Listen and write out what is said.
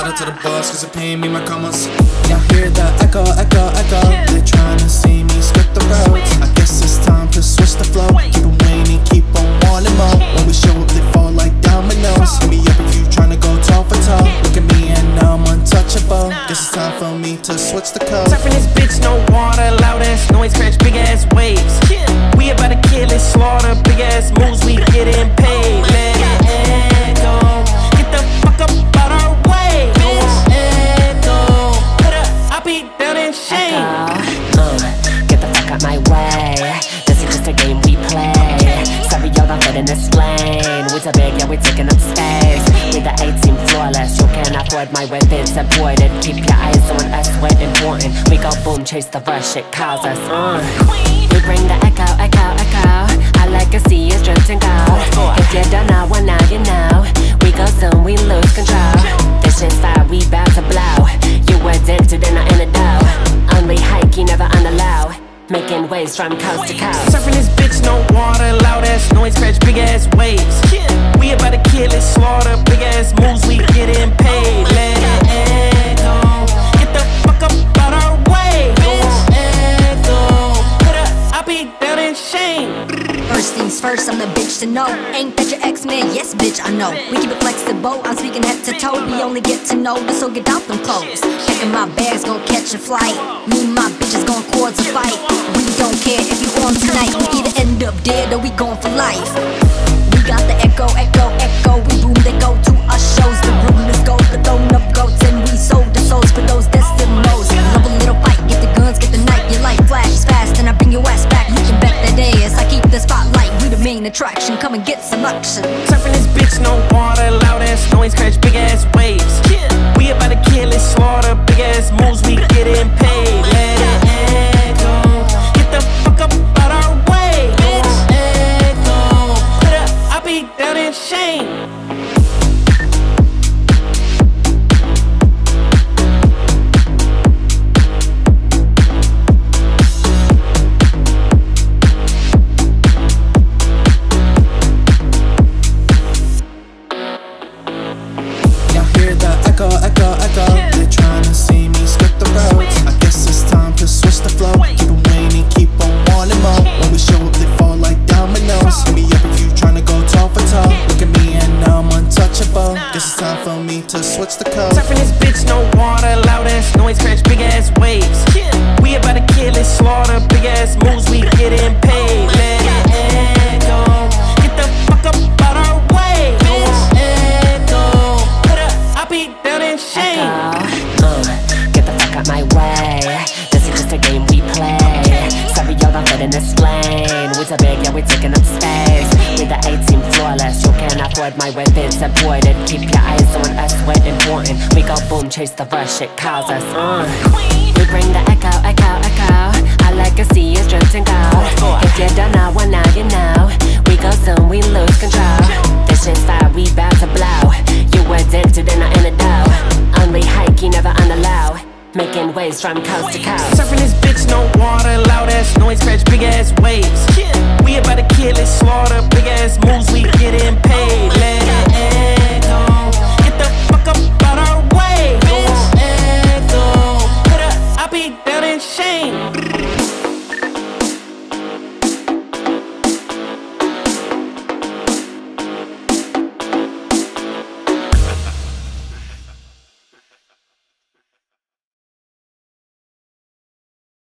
out to the boss, cause they're paying me my commas. Y'all hear the echo, echo, echo. They're trying to see me skip the roads. I guess it's time to switch the flow. Keep on waiting, keep on wanting more. When we show up, they fall like dominoes. Hit me up if you trying to go toe for toe. Look at me and now I'm untouchable. Guess it's time for me to switch the code. Surfing this bitch, no water, loud ass noise, crash, big ass waves. We about to kill it, slaughter, big ass moves, we getting paid. Let it go, get the fuck up out our way. Echo, put up, I'll be down in shame. Get the fuck out my way. This is just a game we play. Sorry y'all don't fit in this lane. We too big, yeah we taking up space. We the 18 flawless, you can't afford my weapons avoided. Keep your eyes on us, we're important. We go boom, chase the rush, it calls us. We bring the echo, echo, echo. Our legacy is dripped and gold. If you don't know, well now you know. We go soon, we lose control. This shit's fire, we bout to blow. You addicted and not in the dough. Only hike, you never on the low. Making waves from coast to coast. Surfing this bitch, no water, loud ass noise, crash, big ass waves. We about to kill it, slaughter, big ass moves, we getting paid. Let it go, get the fuck up out our way. Echo, put up, I'll be down in shame. First things first, I'm the bitch to know. Ain't that your ex-man? Yes, bitch, I know. We keep it flexible, I'm speaking head to toe. We only get to know this, so get out them clothes. Packing my bags, gon' catch a flight. Me and my bitches gon' cause a fight. We don't care if you on tonight. We either end up dead or we gone for life. We got the echo, echo, echo. We boom, they go to our shows. The room is gold, the throne of goats. And we sold the souls for those decimals. Love a little fight, get the guns, get the knife. Your light flashes fast and I bring your ass back. Looking back that day as I keep the spotlight. We the main attraction, come and get some action. Surfing this bitch, no water, loud ass noise, crash, big ass waves. We about to kill it, slaughter, big ass moves, we getting paid. Let it go, get the fuck up out our way. Echo, put up, I'll be down in shame. Echo, echo, echo. They're trying to see me skip the roads. I guess it's time to switch the flow. Keep on waiting, keep on wanting more. When we show up, they fall like dominoes. Hit me up if you trying to go toe for toe. Look at me and now I'm untouchable. Guess it's time for me to switch the code. Surfing this bitch, no water, loud ass noise, crash, big ass waves. We about to kill it, slaughter, big ass moves, we getting paid. Let it go, get the fuck up out our way. Echo, put up, I'll be down in shame. Get the fuck out my way. This is just a game we play. Sorry y'all don't fit in this lane. We too big, yeah we taking up space. We the 18 flawless, you can't afford my weapons avoided. Keep your eyes on us, we're important. We go boom, chase the rush, it calls us. We bring the echo, echo, echo. Our legacy is dripped and gold. If you don't know, well now you know. We go soon, we lose control. This shit's fire, we bout to blow. You addicted and not in the dough. Only hike, you never on the low. Making waves from coast to coast. Surfing this bitch, no water, loud ass noise, crash, big ass waves.